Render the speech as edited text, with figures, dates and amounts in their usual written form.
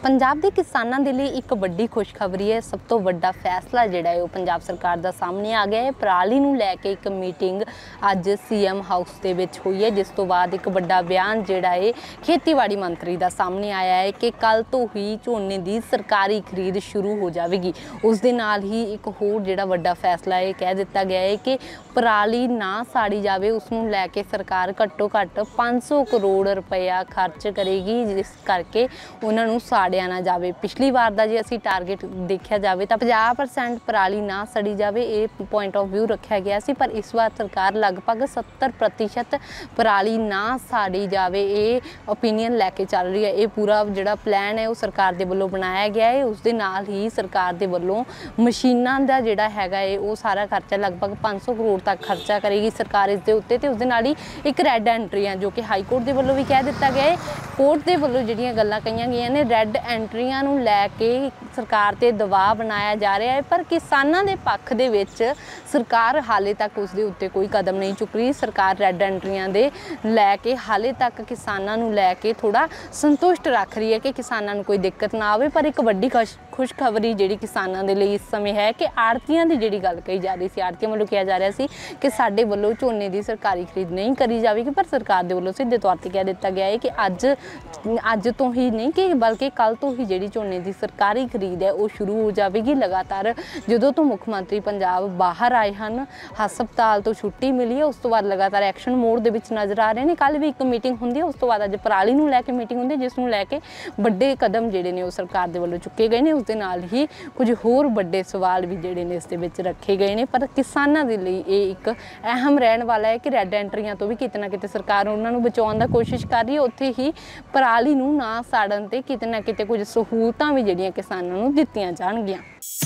पंजाब के किसानों के लिए एक वड्डी खुशखबरी है। सब तो वड्डा फैसला जिहड़ा है वो पंजाब सरकार का सामने आ गया है। पराली नूं लैके एक मीटिंग अज CM हाउस दे विच हुई है, जिस तो बाद एक वड्डा बयान जिहड़ा है खेतीबाड़ी मंत्री का सामने आया है कि कल तो ही झोने की सरकारी खरीद शुरू हो जाएगी। उस दे नाल ही एक होर जिहड़ा वड्डा फैसला है कह दिता गया है कि पराली ना साड़ी जाए, उसनूं लैके सरकार घट्टो घट्ट 500 करोड़ रुपया खर्च करेगी, जिस करके उन्हां नूं साड़िया ना जाए। पिछली बार का जे असी टारगेट देखा जाए तो 50% पराली ना सड़ी जाए, ये पॉइंट ऑफ व्यू रखा गया सी, पर इस बार सरकार लगभग 70% पराली ना साड़ी जाए ये ओपीनियन लैके चल रही है। ये पूरा जिहड़ा प्लैन है वो सरकार के वलों बनाया गया है। उस दे नाल ही सरकार के वलों मशीनां दा जिहड़ा हैगा है वो सारा खर्चा लगभग 500 करोड़ तक खर्चा करेगी सरकार इस दे उत्ते। ते उस दे नाल ही एक रैड एंट्रियां जो कि हाई कोर्ट के वलों भी कह दिता गया है, कोर्ट के वलों जिहड़ियां गल्लां कहीआं गईआं ने रैड एंट्रियां नूं लैके सरकार ते दबाव बनाया जा रहा है, पर किसानां दे पक्ष दे विच सरकार हाले तक उस दे उत्ते कोई कदम नहीं चुक रही। सरकार रैड एंट्रियां दे लैके हाले तक किसानां नूं लैके थोड़ा संतुष्ट रख रही है कि किसानां नूं कोई दिक्कत ना आवे। पर एक वड्डी खुशखबरी जिहड़ी किसानां दे लई इस समय है कि आड़तियां दी जिहड़ी गल कही जा रही सी, आड़तियां वल्लों कहा जा रहा सी कि साडे वल्लों झोने की सरकारी खरीद नहीं करी जाएगी, पर सरकार दे वल्लों सीधे तौर पर कह दिता गया है कि अज तो ही नहीं कि बल्कि कल तो ही जिहड़ी झोने की सरकारी खरीद है वो शुरू हो जाएगी। लगातार जदों तो मुख मंत्री पंजाब बाहर आए हैं, हस्पताल तो छुट्टी मिली है, उस तो बाद लगातार एक्शन मोड दे विच नज़र आ रहे हैं। कल भी एक मीटिंग होंदी है, उस तो बाद अज पराली नूं लैके मीटिंग होंदी है, जिस नूं लैके वड्डे कदम जिहड़े ने वो सरकार दे वल्लों चुके गए हैं। उस दे नाल ही कुछ होर वड्डे सवाल भी जिहड़े ने इस दे विच रखे गए हैं, पर किसानां दे लई ये एक अहम रहण वाला है कि रैड एंट्रियां तो भी किते ना किते सरकार उन्हां नूं बचाउण दी कोशिश कर रही है। उत्थे ही पराली नूं ना साड़न ते किते ना किते कुछ सहूलतां भी जिहड़ियां किसानां नूं दित्तियां जाणगीਆਂ।